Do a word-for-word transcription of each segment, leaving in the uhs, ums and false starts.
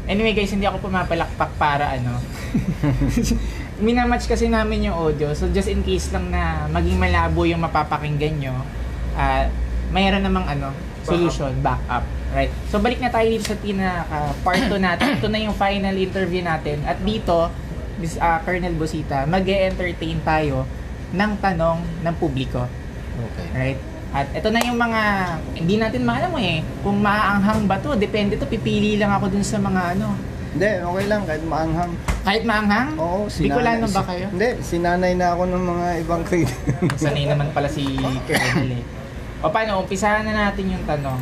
Anyway guys, hindi ako pumapalakpak para ano. Minamatch kasi namin yung audio. So just in case lang na maging malabo yung mapapakinggan nyo, uh, mayroon namang ano, solution, backup. Right? So balik na tayo dito sa pinaka part two natin. Ito na yung final interview natin. At dito, this, uh, Colonel Busita, mag-e-entertain tayo ng tanong ng publiko. Okay. Right? At ito na yung mga, hindi natin maalam eh, kung maaanghang ba to, depende to, pipili lang ako dun sa mga ano. Hindi, okay lang, kahit maanghang. Kahit maanghang? Oo, Bicolano ba kayo? Hindi, sinanay na ako ng mga ibang kaibigan. Sanay naman pala si Colonel eh. O paano, umpisahan na natin yung tanong.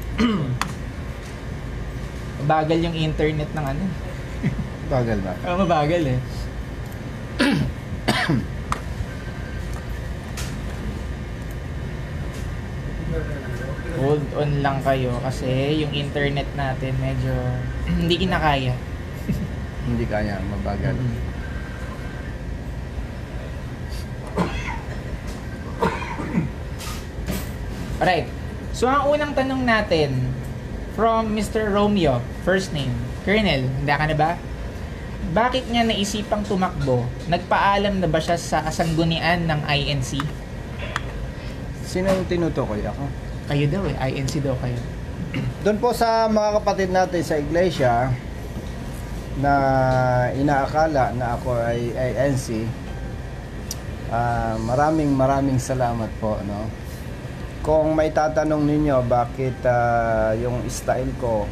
Bagal yung internet ng ano. Bagal ba? Oo, mabagal eh. Hold on lang kayo kasi yung internet natin medyo hindi kinakaya. Hindi kaya, mabagal. Mm-hmm. Alright. So ang unang tanong natin from Mister Romeo, first name, Colonel, handa ka na ba? Bakit niya naisipang tumakbo? Nagpaalam na ba siya sa kasanggunian ng I N C? Sino yung tinutukoy ako? Kayo daw eh, I N C daw kayo. Doon po sa mga kapatid natin sa iglesia na inaakala na ako ay I N C, uh, maraming maraming salamat po, no? Kung may tatanong ninyo bakit uh, yung style ko,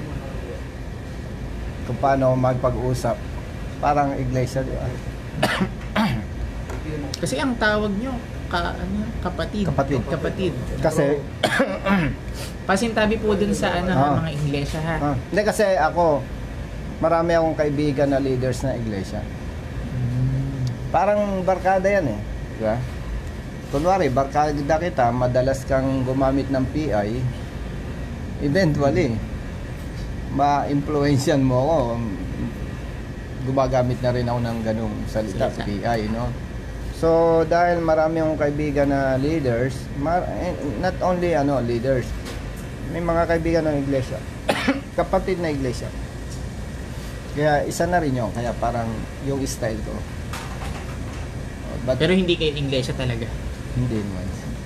kung paano magpag-usap, parang iglesia, di ba? Kasi ang tawag nyo, ka, ano, kapatid. Kapatid. Kapatid. Kasi pasintabi po dun sa ano, Ah. ha, mga iglesia ha. ah, hindi kasi ako, marami akong kaibigan na leaders na iglesia. Parang barkada yan eh, di ba? Kunwari, barkada kita, madalas kang gumamit ng P I, eventually, ma-influensyan mo ako, gumagamit na rin ako ng ganung salita, Salita. P I, no? So, dahil marami akong kaibigan na leaders, mar- eh, not only ano leaders, may mga kaibigan ng iglesia, kapatid na iglesia. Kaya isa na rin yun, kaya parang yung style ko. But, Pero hindi kayo iglesia talaga. hindi naman.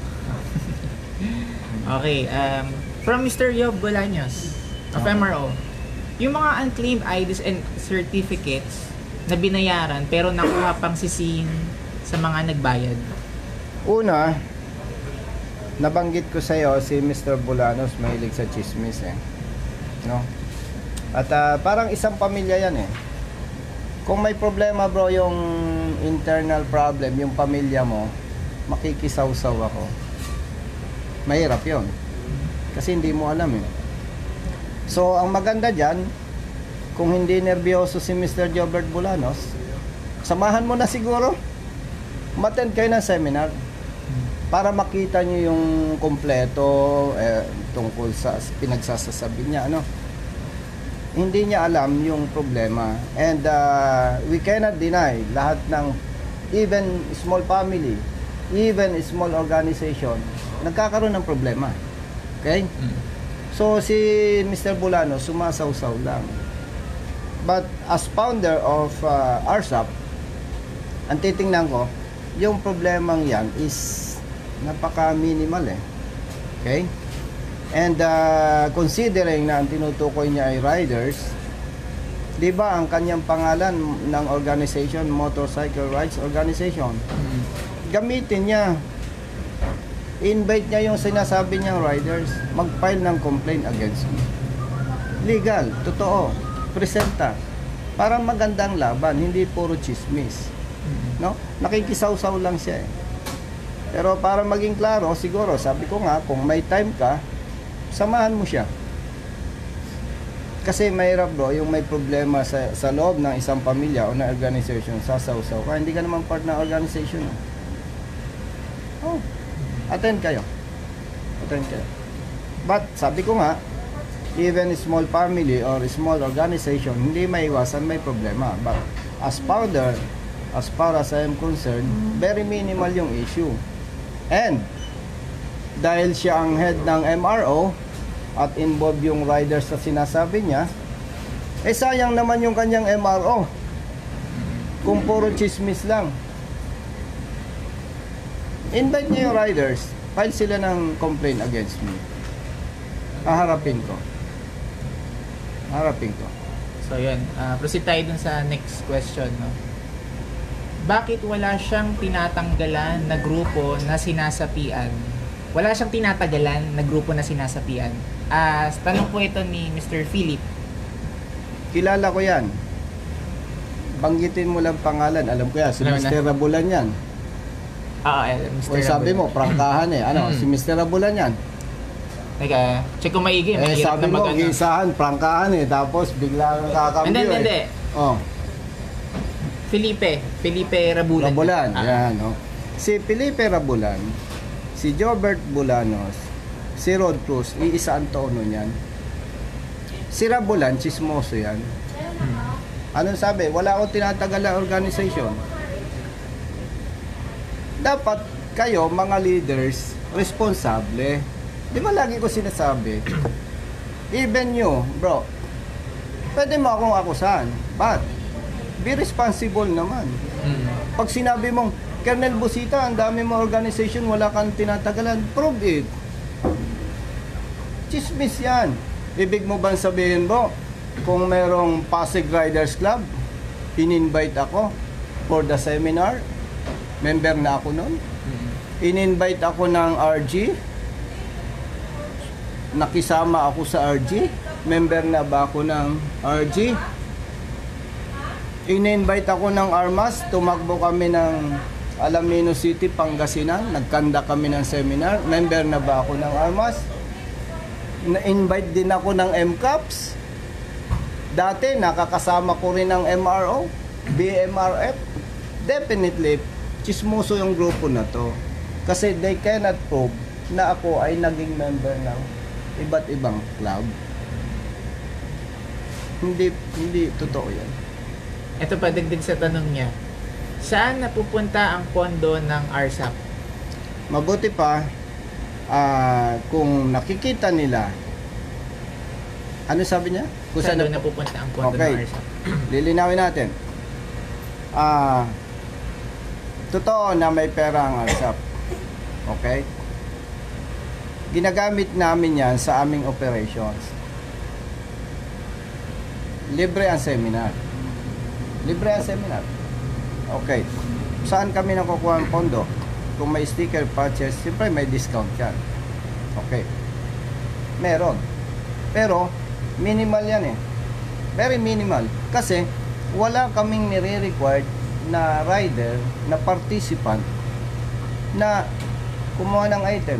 Okay, um, from Mister Yob Bolaños of Okay. M R O, yung mga unclaimed I Ds and certificates na binayaran pero nakuha pang sisihin sa mga nagbayad. Una, nabanggit ko sa iyo si Mister Bolanos, mahilig sa chismis eh. No? At uh, parang isang pamilya yan eh. Kung may problema bro, yung internal problem, yung pamilya mo, makikisaw-saw ako. Mahirap yon. Kasi hindi mo alam eh. So, ang maganda dyan, kung hindi nervyoso si Mister Jobert Bolanos, samahan mo na siguro. Umattend kayo ng seminar para makita nyo yung kompleto eh, tungkol sa pinagsasasabi niya, ano. Hindi niya alam yung problema. And uh, we cannot deny lahat ng even small family, even small organization, nagkakaroon ng problema. Okay? Mm. So si Mister Bulano sumasaw-saw lang. But as founder of uh, R S A P, ang titingnan ko, yung problemang yan is napaka-minimal eh. Okay? And uh, considering na ang tinutukoy niya ay riders, di ba ang kanyang pangalan ng organization, Motorcycle Rights Organization, Mm. gamitin niya, invite niya yung sinasabi niyang riders, mag-file ng complaint against me. Legal, totoo, presenta. Para magandang laban, hindi puro chismis. No? Nakikisaw-saw lang siya eh. Pero para maging klaro, siguro, sabi ko nga, kung may time ka, samahan mo siya. Kasi mahirap bro, yung may problema sa, sa loob ng isang pamilya o ng organization, sasaw-saw ka, hindi ka naman part ng organization. Oh, attend kayo. Attend kayo. But, sabi ko nga, even small family or small organization, hindi maiwasan may problema. But, as founder, as far as I am concerned, very minimal yung issue. And, dahil siya ang head ng M R O, at involved yung riders sa sinasabi niya, Eh sayang naman yung kanyang M R O. Kung puro chismis lang. Invite niyo yung riders. File sila ng complaint against me. Haharapin ko. Harapin ko. So yun, uh, proceed tayo dun sa next question, no? Bakit wala siyang tinatanggalan na grupo na sinasapian? Wala siyang tinatagalan na grupo na sinasapian. Ah, uh, tanong po ito ni Mister Philip. Kilala ko yan. Banggitin mo lang pangalan. Alam ko yan. Si Alam na. Mister Rabulan yan. Ah, eh, Mister O sabi mo, prangkahan eh. Ano, Mm. si Mister Rabulan yan. Teka, check ko maigi. Eh, Mahirap sabi na mo, mag- gisahan, prangkahan eh. Tapos bigla kang kakambyo Hindi, hindi, eh. hindi. Oh, Felipe. Felipe Rabulan. Rabulan. Ah. Yan, oh. Si Felipe Rabulan, si Jobert Bulanos, si Rod Cruz, iisa ang tono niyan. Si Rabulan, chismoso yan. Hmm. Anong sabi? Wala akong tinatagal na organization. Dapat kayo, mga leaders, responsable. Di ba lagi ko sinasabi? Even you, bro, pwede mo akong akusahan. But, be responsible naman. Hmm. Pag sinabi mong, Colonel Busita, ang dami mo organization, wala kang tinatagalan, prove it. Chismis yan. Ibig mo ba sabihin, bro, kung merong Pasig Riders Club, in-invite ako for the seminar, member na ako nun. Hmm. In-invite ako ng R G, nakisama ako sa R G, member na ba ako ng R G? In-invite ako ng Armas, tumakbo kami ng Alamino City, Pangasinan, nagkanda kami ng seminar, member na ba ako ng Armas? Na-invite din ako ng M CAPS. Dati, nakakasama ko rin ng M R O, B M R F. Definitely, chismoso yung grupo na to. Kasi they cannot prove na ako ay naging member ng iba't ibang club. Hindi, hindi totoo yan. Ito pa, dagdag sa tanong niya. Saan napupunta ang pondo ng R S A P? Mabuti pa, ah, kung nakikita nila, ano sabi niya? Kung Saan saan doon na, napupunta ang pondo Okay. ng R S A P? lilinawin natin. Ah, totoo na may pera ang R S A P. Okay? Ginagamit namin yan sa aming operations. Libre ang seminar. Libre ang seminar. Okay. Saan kami nakukuha ang pondo? Kung may sticker purchase, siyempre may discount yan. Okay. Meron. Pero, minimal yan eh. Very minimal. Kasi, wala kaming nire-required na rider, na participant, na kumuha ng item.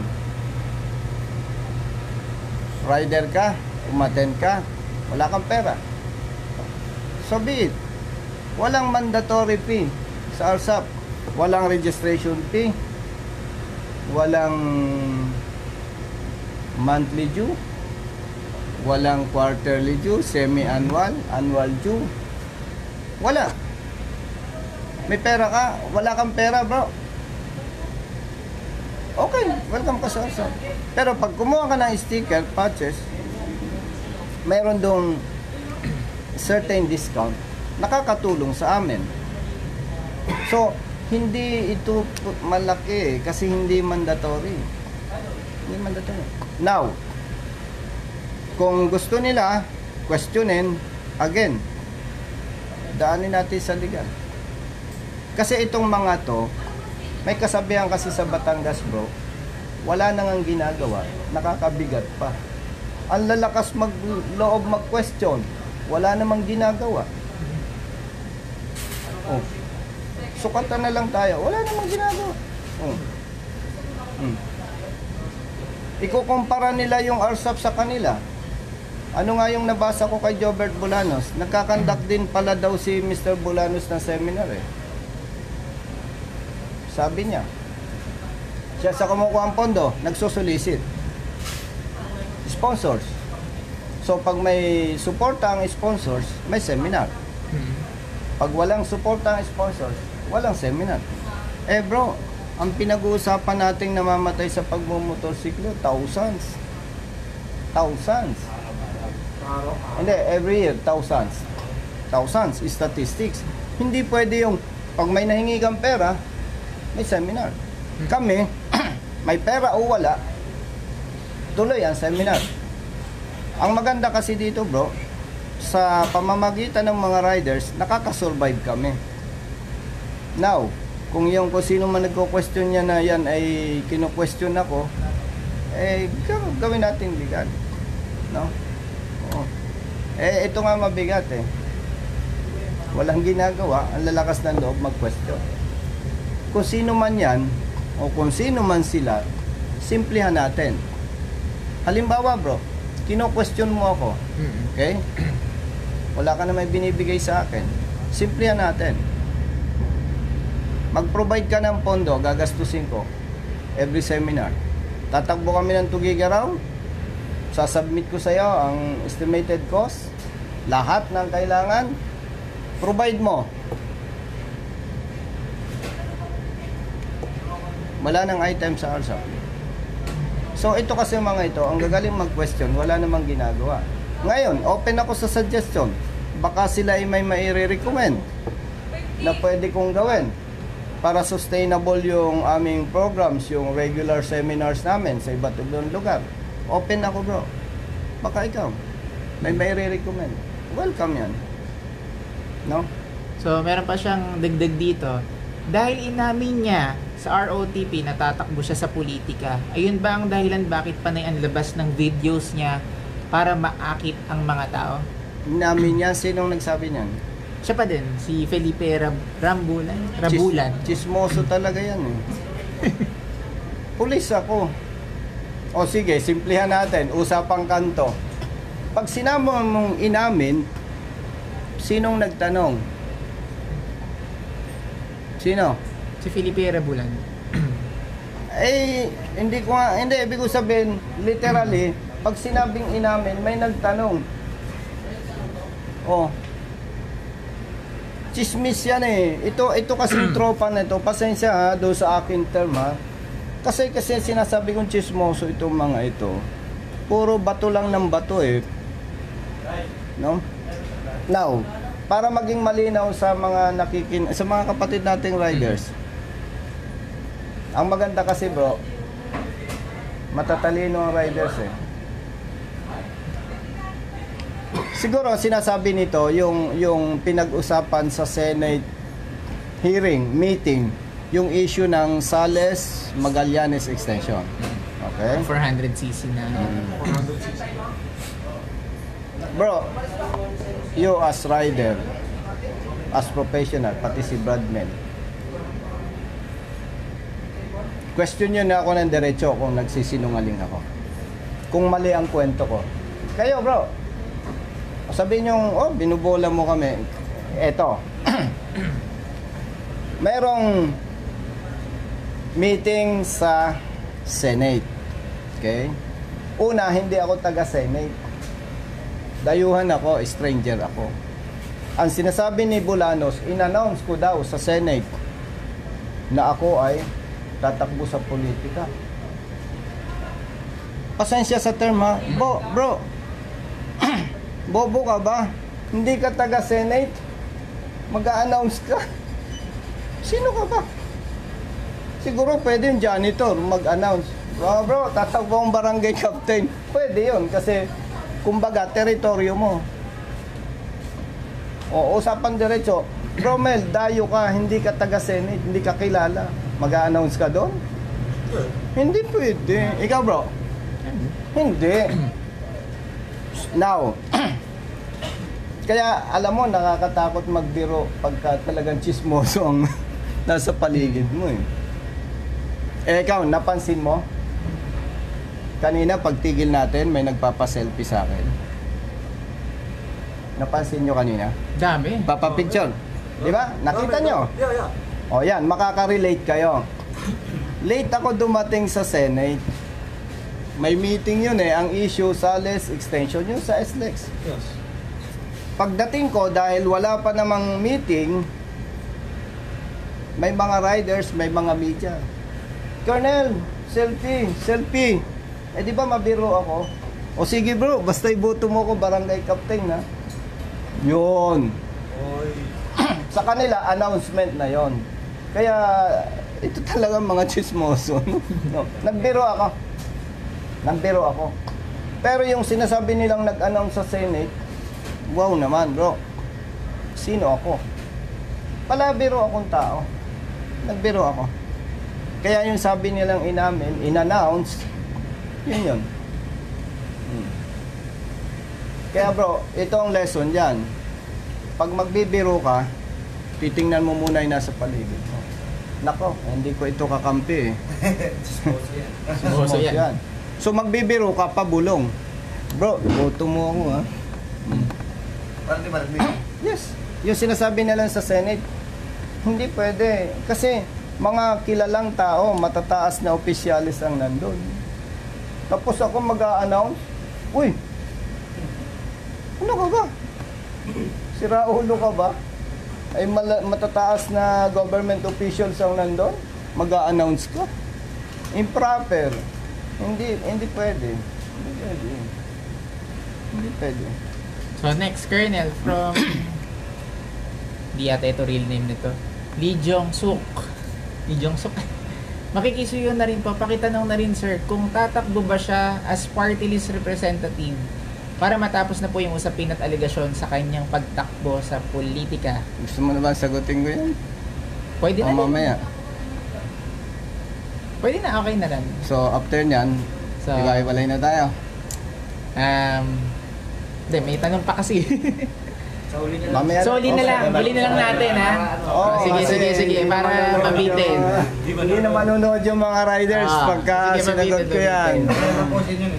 Rider ka, umattend ka, wala kang pera. So be it. Walang mandatory fee sa R S A P. Walang registration fee. Walang monthly due. Walang quarterly due, semi-annual, annual due. Wala. May pera ka, wala kang pera, bro. Okay, welcome ka sa R S A P. Pero pag kumuha ka ng sticker, purchase, mayroon dong certain discount, nakakatulong sa amin. So, hindi ito malaki eh, kasi hindi mandatory. Hindi mandatory. Now, kung gusto nila, questionin, again, daanin natin sa legal. Kasi itong mga to, may kasabihan kasi sa Batangas, bro, wala nang ang ginagawa, nakakabigat pa. Ang lalakas mag-loob mag-question, wala namang ginagawa. Oh. Sukatan na lang tayo, wala namang ginagawa. Oh. Hmm. Ikukumpara nila yung R S A P sa kanila. Ano nga yung nabasa ko kay Jobert Bulanos? Nagkakandak din pala daw si Mister Bulanos ng seminar eh. Sabi niya, siya sa kumukuha ang pondo, nagsusolicit. Sponsors. So pag may suporta ang sponsors, may seminar. Pag walang suporta ang sponsors, walang seminar. Eh bro, ang pinag-uusapan nating namamatay sa pagmumotorsiklo, thousands. Thousands. Hindi, every year, thousands. Thousands, statistics. Hindi pwede yung, pag may nahingi kang pera, may seminar. Kami, may pera o wala, tuloy ang seminar. Ang maganda kasi dito bro, sa pamamagitan ng mga riders, nakakasurvive kami. Now, kung yung kung sino man nagko-question niya na yan ay kino-question ako, eh gaw- gawin natin bigat. No? Oo. Eh ito nga mabigat eh. Walang ginagawa, ang lalakas ng loob mag-question. Kung sino man yan, o kung sino man sila, simplihan natin. Halimbawa bro, kino-question mo ako, okay? Wala ka na may binibigay sa akin. Simplihan natin. Mag-provide ka ng pondo, gagastusin ko every seminar. Tatakbo kami ng two gigaraw, sasubmit ko sa iyo ang estimated cost, lahat ng kailangan, provide mo. Wala nang item sa R S A P. So ito kasi mga ito, ang gagaling mag-question, wala namang ginagawa. Ngayon, open ako sa suggestion. Baka sila ay may maire-recommend na pwede kong gawin para sustainable yung aming programs, yung regular seminars namin sa iba't ibang lugar. Open ako bro. Baka ikaw, may maire-recommend. Welcome yan. No? So, meron pa siyang dagdag dito. Dahil inamin niya sa R O T P na tatakbo siya sa politika, ayun ba ang dahilan bakit panay ang labas ng videos niya para maakit ang mga tao? Inamin yan, sinong nagsabi niyan? Siya pa din, si Felipe Rab- Rambulan. Rabulan. Chis- chismoso talaga yan eh. Pulis ako. O sige, simplihan natin, usapang kanto. Pag sinama mong inamin, sinong nagtanong? Sino? Si Felipe Rabulan. Eh, hindi ko nga, hindi, ibig ko sabihin, literally, pag sinabing inamin, may nagtanong. Oh. Chismis yan eh. Ito, ito kasing tropa na ito, pasensya ha, doon sa akin term ha. Kasi, kasi sinasabi kong chismoso itong mga ito. Puro bato lang ng bato eh. No? Now, para maging malinaw sa mga nakikin sa mga kapatid nating riders. Ang maganda kasi bro, matatalino ang riders eh. Siguro sinasabi nito yung yung pinag-usapan sa Senate hearing, meeting, yung issue ng Sales Magallanes extension. Okay? four hundred c c na. Bro, you as rider, as professional, pati si Bradman, question nyo na ako ng diretso kung nagsisinungaling ako. Kung mali ang kwento ko. Kayo bro, sabihin nyo, oh, binubola mo kami. Eto. Merong meeting sa Senate. Okay? Una, hindi ako taga-Senate. Dayuhan ako, stranger ako. Ang sinasabi ni Bulanos, in-announce ko daw sa Senate na ako ay tatakbo sa politika. Pasensya sa term ha. Bo, bro, bobo ka ba? Hindi ka taga-Senate? Mag-a-announce ka? Sino ka ba? Siguro pwede yung janitor mag-announce. Bro, bro, tatakbo ang barangay captain. Pwede yun kasi kumbaga, teritoryo mo. O, usapan diretso. Bro Mel, dayo ka, hindi ka taga-Senate, hindi ka kilala. Mag-a-announce ka doon? Hindi pwede. Ikaw bro? Hindi. Now, kaya alam mo, nakakatakot magbiro pagka talagang chismoso ang nasa paligid mo eh. Eh ikaw, napansin mo? Kanina, pagtigil natin, may nagpapa-selfie sa akin. Napansin nyo kanina? Dami. Papapicture. Di ba? Nakita nyo? Yeah, yeah. O yan, makaka-relate kayo. Late ako dumating sa Senate. May meeting yun eh, ang issue Sales extension yun sa S L E X. Yes. Pagdating ko, dahil wala pa namang meeting, may mga riders, may mga media. Colonel, selfie, selfie. Eh di ba mabiro ako? O sige bro, basta iboto mo ko barangay captain na. Yun. Sa kanila, announcement na yon. Kaya, ito talaga mga chismoso. No? Nagbiro ako. Nagbiro ako. Pero yung sinasabi nilang nag-announce sa Senate, wow naman bro. Sino ako? Palabiro akong tao. Nagbiro ako. Kaya yung sabi nilang inamin, in-announce, yun yun. Hmm. Kaya bro, ito ang lesson dyan. Pag magbibiro ka, titingnan mo muna yung nasa paligid mo. Nako, hindi ko ito kakampi eh. Chismoso yan. So magbibiro ka, pabulong. Bro, boto mo ako ha. Hmm. Parang di ba? Yes. Yung sinasabi nila sa Senate, hindi pwede. Kasi mga kilalang tao, matataas na opisyalis ang nandun. Tapos ako mag-a-announce, uy, ano ka ba? Siraulo ka ba? Ay mala- matataas na government officials ang nandun? Mag-a-announce ka? Improper. Hindi, hindi pwede. Hindi pwede. Hindi pwede. So next, Colonel from... Di yata ito real name nito. Lee Jong-suk. Lee Jong-suk. Makikisuyo na rin po. Pakitanong na rin sir, kung tatakbo ba siya as party list representative para matapos na po yung usapin at aligasyon sa kanyang pagtakbo sa politika. Gusto mo na ba sagutin ko yan? Pwede O na rin. mamaya. Pwede na, okay na lang. So after nyan, So, iba-ibalay na tayo. um, hindi, may tanong pa kasi. Mamaya So, uli na lang. Uli na lang natin, ha? Oo, sige, kasi sige, sige. hindi Para manonood mabitin. yung- Hindi na manonood yung mga riders Ah, pagka sige, sinagot mabitin, ko yan. mabitin.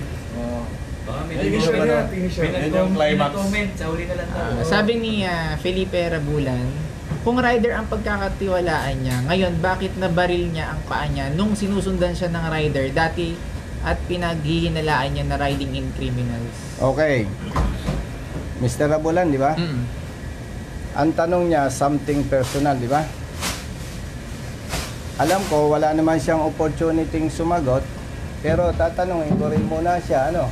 Yung climax. Ah, sabi ni ah, Felipe Rabulan, kung rider ang pagkakatiwalaan niya, ngayon bakit nabaril niya ang paa niya nung sinusundan siya ng rider dati at pinaghihinalaan niya na riding in criminals? Okay. mister Rabulan, di ba? Mm. Ang tanong niya, something personal, di ba? Alam ko, wala naman siyang opportunity sumagot, pero tatanungin ko rin muna siya, ano?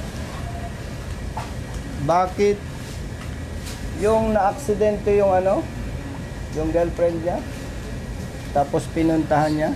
Bakit yung na-aksidente yung ano? Yung girlfriend niya? Tapos pinuntahan niya?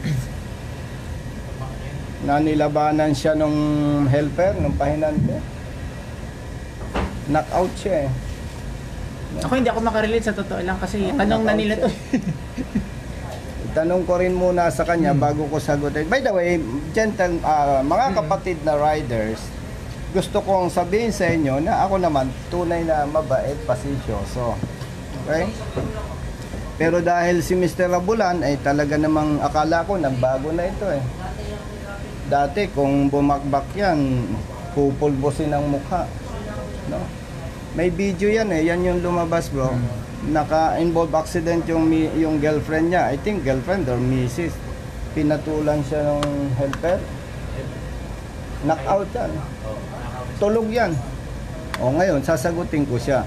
Na nilabanan siya nung helper, nung pahinante? Knockout siya eh. Ako hindi ako makarelate sa totoo lang kasi tanong na nila to. Tanong ko rin muna sa kanya bago ko sagutin. By the way, gentle, ah, mga kapatid na riders, gusto kong sabihin sa inyo na ako naman tunay na mabait, pasensyoso. Okay? Pero dahil si mister Rabulan ay talaga namang akala ko nagbago na ito eh. Dati kung bumakbak yan, pupulbusin ang mukha. No? May video yan eh, yan yung lumabas bro. Naka-involve accident yung mi- yung girlfriend niya. I think girlfriend or missus. Pinatulan siya ng helper. Knockout yan. Tulog yan. O ngayon, sasagutin ko siya.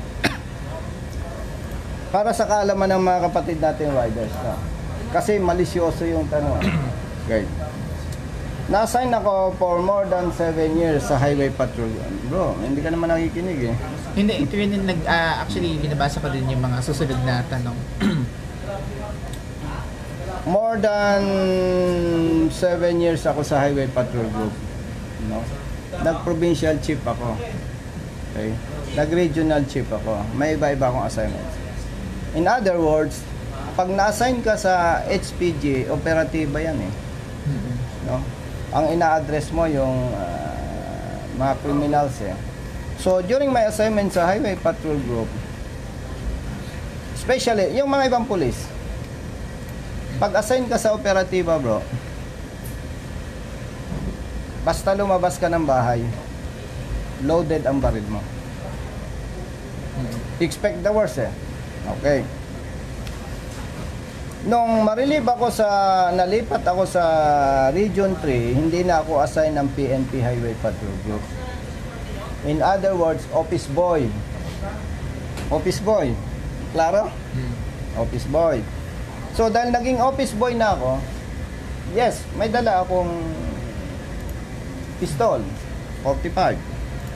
Para sa kaalaman ng mga kapatid natin riders. No? Kasi malisyoso yung tanong. Okay. Na-assign ako for more than seven years sa highway patrol. Bro, hindi ka naman nakikinig eh. Hindi, ito yun yung nag, ah, actually binabasa ko din yung mga susunod na tanong. More than seven years ako sa highway patrol group. No? Nag-provincial chief ako. Okay? Nag-regional chief ako. May iba-iba akong assignments. In other words, pag na-assign ka sa H P G, operatiba yan eh. No? Ang ina-address mo yung uh, mga criminals eh. So, during my assignment sa highway patrol group, especially yung mga ibang police, pag-assign ka sa operatiba bro, basta lumabas ka ng bahay, loaded ang baril mo. Expect the worst eh. Okay. Nung marilib ako sa, nalipat ako sa Region three, hindi na ako assign ng P N P Highway Patrol Group. In other words, office boy. Office boy. Klaro? Office boy. So, dahil naging office boy na ako, yes, may dala akong pistol, forty-five.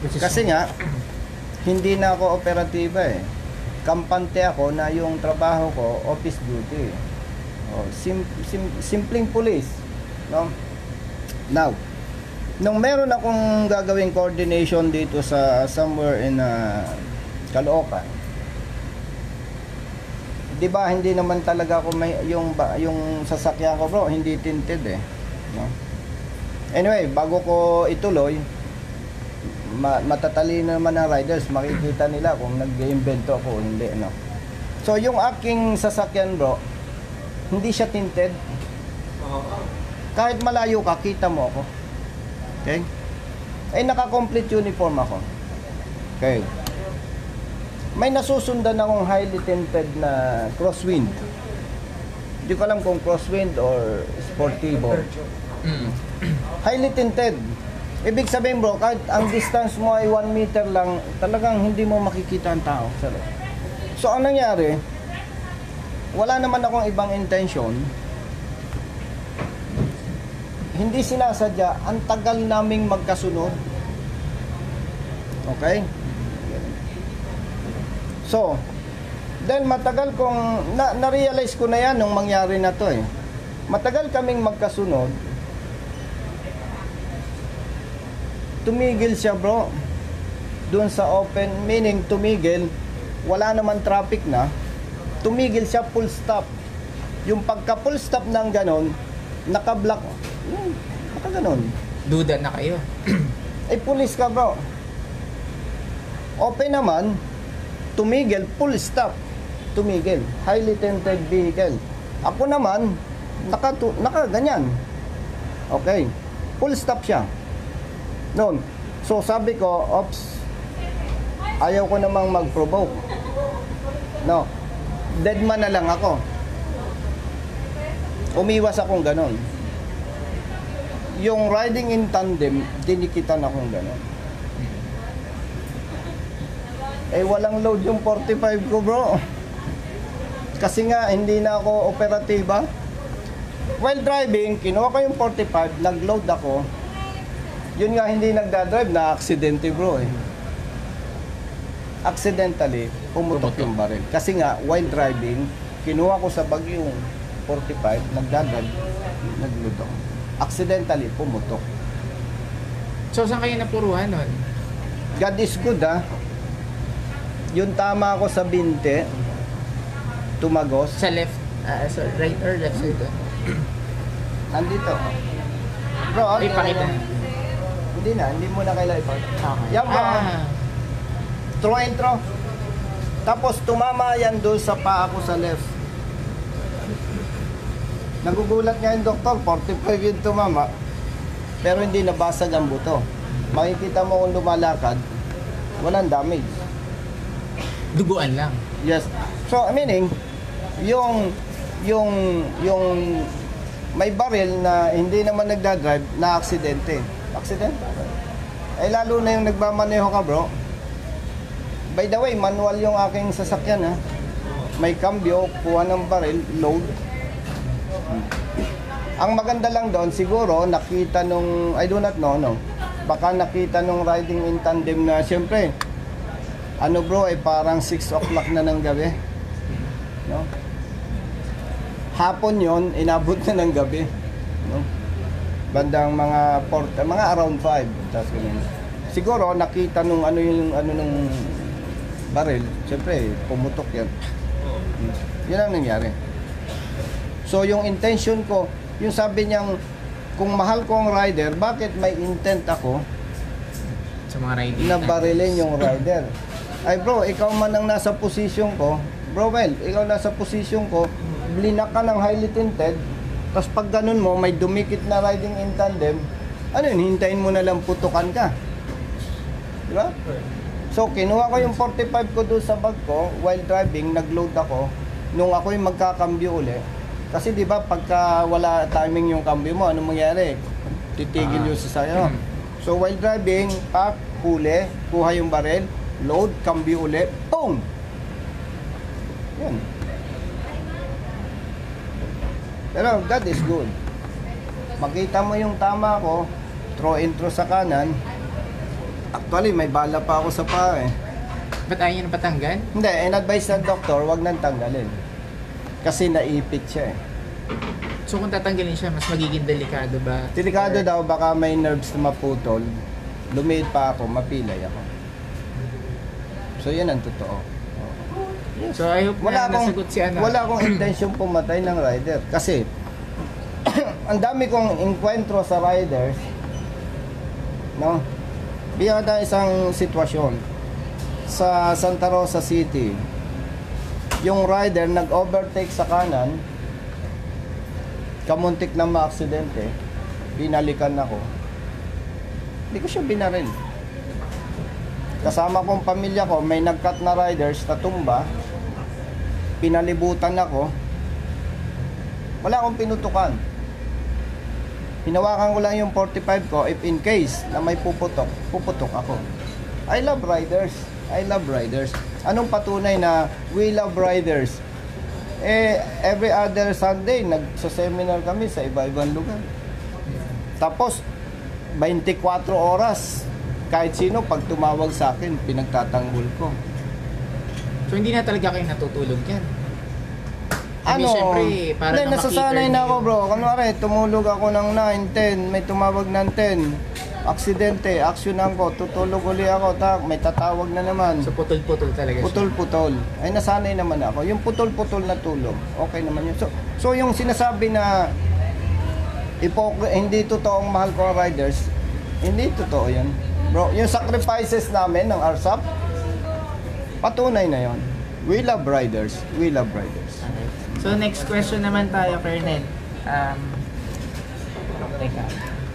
Kasi nga, hindi na ako operatiba eh. Kampante ako na yung trabaho ko, office duty. Oh, sim, sim, simpleng police. No? Now, nung meron akong gagawing coordination dito sa somewhere in uh, Caloocan, di ba hindi naman talaga ako may yung ba, yung sasakyan ko bro, hindi tinted eh. No? Anyway, bago ko ituloy, ma matatalino naman ng riders, makikita nila kung nag-iimbento ako o hindi, no? So, yung aking sasakyan, bro, hindi siya tinted. Kahit malayo ka, kita mo ako. Okay? Ay, naka-complete uniform ako. Okay. May nasusundan akong highly tinted na crosswind. Hindi ko alam kung crosswind or sportivo. Mm. Highly tinted. Ibig sabihin bro, kahit ang distance mo ay one meter lang, talagang hindi mo makikita ang tao. So, ang nangyari, wala naman akong ibang intention. Hindi sinasadya, ang tagal naming magkasunod. Okay? So, then matagal kong, na, na-realize ko na yan nung mangyari na to eh. Matagal kaming magkasunod. Tumigil siya bro doon sa open, meaning tumigil, wala naman traffic na, tumigil siya full stop. Yung pagka full stop ng ganon, naka-block, yun, naka ganon. Duda na kayo. Eh pulis ka bro. Open naman, tumigil, full stop, tumigil, highly tinted vehicle. Ako naman, naka, naka ganyan. Okay, full stop siya. Noon. So sabi ko, ops, ayaw ko namang mag-provoke. No. Deadman na lang ako. Umiwas akong ganon. Yung riding in tandem, dinikitan akong ganon. Eh walang load yung forty-five ko bro. Kasi nga hindi na ako operatiba. While driving, kinuha ko yung forty-five, nag-load ako. Yun nga hindi nagdadrive, na aksidente bro eh. Accidentally, pumutok yung baril. Kasi nga, while driving, kinuha ko sa bag yung forty-five, nagdadrive, nagload ako. Accidentally, pumutok. So, saan kayo napuruhan nun? God is good ha. Yung tama ako sa binte, tumagos. Sa left, uh, so right or left side doon? Nandito. Bro, Ay, pakita. Hindi na, hindi mo na kailangan ipag. Okay. Yan bro. Ah. Throw intro. Tapos tumama yan doon sa paa ko sa left. Nagugulat nga yung doktor, forty-five yung tumama. Pero hindi nabasag ang buto. Makikita mo kung lumalakad, walang damage. Duguan lang. Yes. So, meaning, yung, yung, yung may baril na hindi naman nagdadrive, na aksidente. Aksidente. Eh, lalo na yung nagmamaneho ka, bro. By the way, manual yung aking sasakyan, ha. May cambio, kuha ng baril, load. Ang maganda lang doon, siguro, nakita nung, I do not know, no? Baka nakita nung riding in tandem na, siyempre, ano bro, ay parang six o'clock na ng gabi. No? Hapon yon, inabot na ng gabi. No? Bandang mga four, mga around five. Tapos ganun. Siguro nakita nung ano yung ano nung baril, siyempre pumutok yan. Yun ang nangyari. So yung intention ko, yung sabi niyang kung mahal ko ang rider, bakit may intent ako Sa mga riding. na barilin yung rider? Ay bro, ikaw man ang nasa posisyon ko, bro well, ikaw nasa posisyon ko, blinak ka ng highly tinted, tapos pag ganun mo, may dumikit na riding in tandem, ano yun, hintayin mo na lang putukan ka. Di ba? So, kinuha ko yung forty-five ko doon sa bag ko, while driving, nag-load ako, nung ako yung magkakambyo uli. Kasi di ba, pagka wala timing yung cambio mo, anong mangyari? Titigil Ah. yung sasakyan. So, while driving, pack, huli, kuha yung baril, load, cambio uli, boom! Yan. Pero God is good. Makita mo yung tama ko, throw intro sa kanan, akto Actually, may bala pa ako sa paa eh. Ba't ayaw niyo na patanggal? Hindi, in-advise ng doktor, wag nang tanggalin. Kasi naipit siya eh. So kung tatanggalin siya, mas magiging delikado ba? Delikado daw, baka may nerves na maputol. Lumiit pa ako, mapilay ako. So yan ang totoo. So I hope Wala na akong, nasagot si ano. wala akong intention pumatay ng rider. Kasi, ang dami kong enkwentro sa riders, no? Biyang na isang sitwasyon sa Santa Rosa City, yung rider nag-overtake sa kanan, kamuntik na ma-aksidente, binalikan ako. Hindi ko siya binaril. Kasama kong pamilya ko, may nag-cut na riders na tumba, pinalibutan ako, wala akong pinutukan. Hinawakan ko lang yung forty-five ko, if in case na may puputok, puputok ako. I love riders. I love riders. Anong patunay na we love riders? Eh, every other Sunday, nagsa-seminar kami sa iba-ibang lugar. Tapos, twenty-four oras, kahit sino, pag tumawag sa akin, pinagtatanggol ko. So hindi na talaga kayo natutulog yan? Ano? Siyempre, para Hindi, na nasasanay makiter na niyo ako yung- bro. Kunwari, tumulog ako ng nine, ten, may tumawag ng ten. Aksidente, aksyonan ko, tutulog uli ako, tak, may tatawag na naman. So putol-putol talaga siya. Putol-putol. Ay, nasanay naman ako. Yung putol-putol na tulog, okay naman yun. So, so yung sinasabi na ipok hindi totoong mahal ko ang riders, hindi totoo yan. Bro, yung sacrifices namin ng R S A P, patunay na yon. We love riders. We love riders. Alright. So next question naman tayo, Colonel. Um, teka.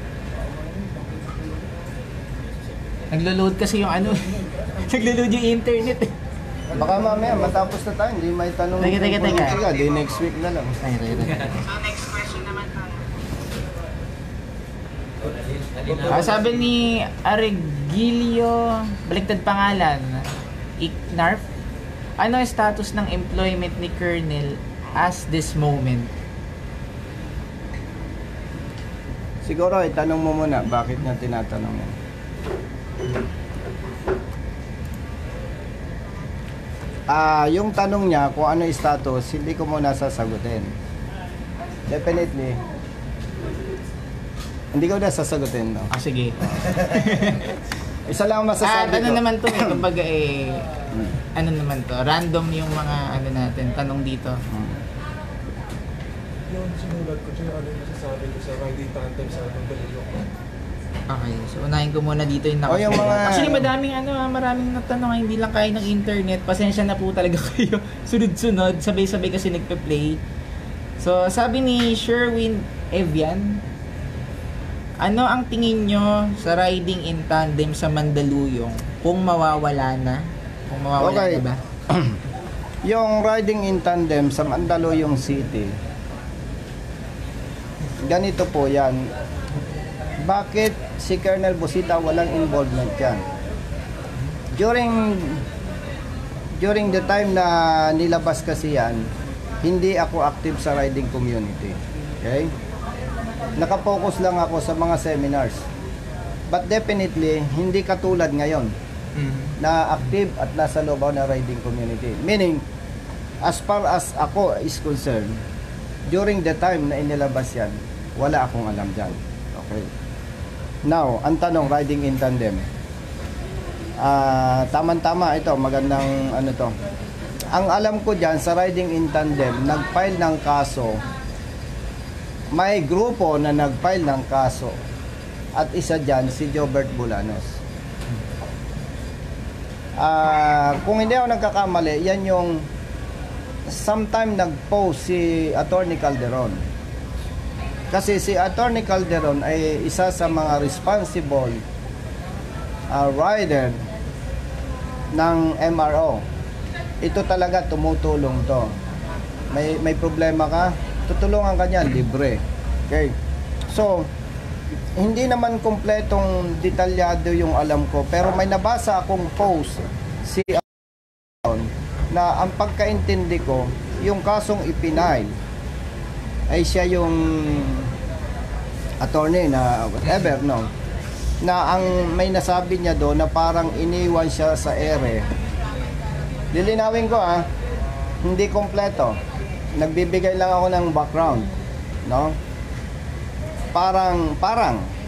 Naglo-load kasi yung ano, naglo-load yung internet. Baka mamaya matapos na tayo, hindi may tanong. Teka, teka, teka. politika, di next week na lang. Ay, ay, ay. So next question naman tayo. Ah, sabi ni Aregilio, baliktad pangalan, Iknarf, ano ang status ng employment ni Colonel as this moment? Siguro, itanong mo muna, bakit niya tinatanong yan? Ah, yung tanong niya kung ano yung status, hindi ko muna sasagutin. Definitely. Hindi ko na sasagutin, no? Ah, sige. Isa lang ang Ah, masasabi ano ko. naman to eh, kumbaga eh, ano naman to, random yung mga ano natin, tanong dito. Hmm. Yung sinulat ko, tsaka ano yung masasabi ko sa riding tandem sa Mandaluyong. Okay, so unahin ko muna dito yung O, yung nakasulat. mga- Actually, madaming ano, ah, maraming natanong, ah, hindi lang kaya ng internet. Pasensya na po talaga kayo. Sunod-sunod, sabay-sabay kasi nagpe-play. So, sabi ni Sherwin Evian, ano ang tingin nyo sa riding in tandem sa Mandaluyong kung mawawala na? Kung mawawala Okay. na ba? Yung riding in tandem sa Mandaluyong City, ganito po yan. Bakit si Colonel Busita walang involvement yan? During during the time na nilabas kasi yan, hindi ako active sa riding community. Okay? Nakapokus lang ako sa mga seminars. But definitely, hindi katulad ngayon Mm. na active at nasa loob ako ng riding community. Meaning, as far as ako is concerned, during the time na inilabas yan, wala akong alam dyan. Okay. Now, ang tanong, riding in tandem. Ah, tama-tama ito, magandang ano to. Ang alam ko dyan sa riding in tandem, nag-file ng kaso. May grupo na nag-file ng kaso. At isa dyan, si Jobert Bulanos. Ah, kung hindi ako nagkakamali, yan yung sometime nag-post si Attorney Calderon. Kasi si Attorney Calderon ay isa sa mga responsible uh, rider ng M R O. Ito talaga tumutulong to. May may problema ka, tutulungan ka niyan, libre. Okay. So, hindi naman kumpletong detalyado yung alam ko, pero may nabasa akong post si na ang pagkaintindi ko, yung kasong ipinail ay siya yung attorney na whatever, no? na ang may nasabi niya doon na parang iniwan siya sa ere. Lilinawin ko ah, hindi kompleto. Nagbibigay lang ako ng background, no? Parang, parang